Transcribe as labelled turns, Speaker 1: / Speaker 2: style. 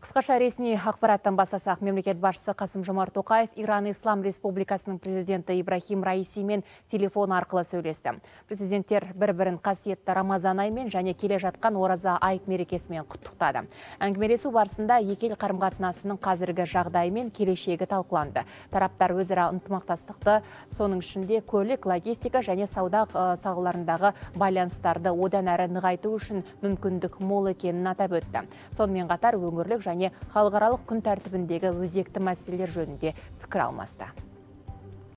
Speaker 1: Қысқаша ресми ақпараттан бастасақ, мемлекет басшысы Қасым-Жомарт Тоқаев Иран Ислам Республикасының президенті Ибрахим Раисимен телефон арқылы сөйлесті. Президенттер бір-бірін қасиетті Рамазан айымен және келе жатқан ораза айт мерекесімен құттықтады. Әңгімелесу барысында екі ел қарым-қатынасының қазіргі жағдайы мен келешегі талқыланды. Тараптар өзара ынтымақтастықты, соның ішінде көлік, логистика және сауда салаларындағы байланыстарды одан әрі нығайту үшін мүмкіндік мол екенін атап өтті. Сонымен қатар өңірлік және халықаралық күн тәртібіндегі өзекті мәселелер жөнінде пікір алмасты.